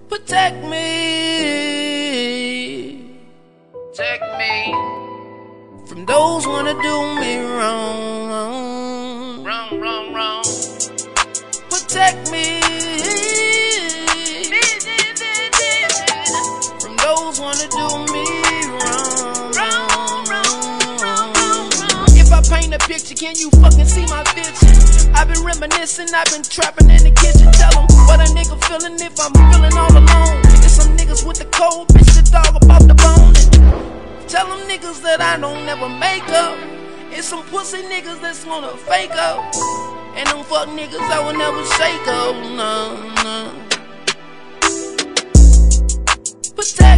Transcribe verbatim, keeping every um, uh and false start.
Protect me, Protect me from those wanna do me wrong. Wrong, wrong, wrong. Protect me from those wanna do me wrong. Wrong, wrong, wrong, wrong, wrong. If I paint a picture, can you fucking see my vision? I've been reminiscing, I've been trapping in the kitchen. Tell them what a nigga feeling if I'm feeling all alone. It's some niggas with the cold, bitch, the dog about the bone. Tell them niggas that I don't never make up. It's some pussy niggas that's gonna fake up. And them fuck niggas I will never shake up. No, no. Protect